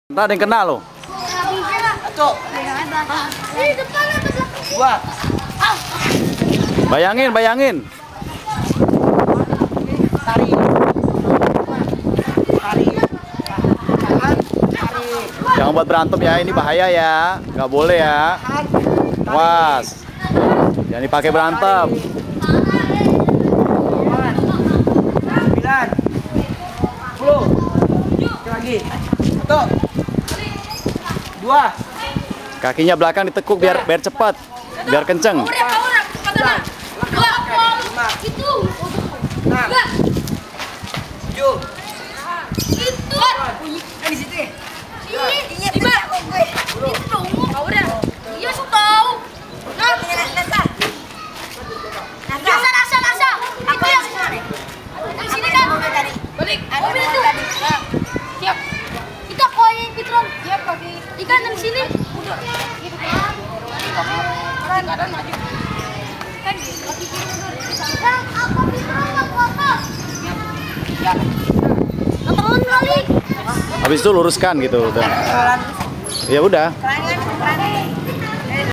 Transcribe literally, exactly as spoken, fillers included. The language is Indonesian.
Ntar ada yang kena loh. Bayangin, bayangin. Tarik. Tarik. Jangan buat berantem ya, ini bahaya ya. Nggak boleh ya. Was. Jangan dipakai berantem. Sembilan. Sepuluh. Lagi. Satu. Dua. Kakinya belakang ditekuk biar biar cepat, biar kenceng. Itu. Enam. Tujuh. Itu. Di situ ya. Ini tiba. Itu dong. Kau udah. Iya, aku tahu. Nah, Nasa. Nasa, Nasa, Nasa. Itu yang di sini kan. Balik. Mobil itu. Siap. Kita koin Pitron. Siap lagi. Ikan dari sini. Udah. Gitu kan. Kan kadang maju. Kan lagi tidur. Yang apa Pitron aku apa? Siap. Nonton kali. Habis itu luruskan gitu. Ya udah.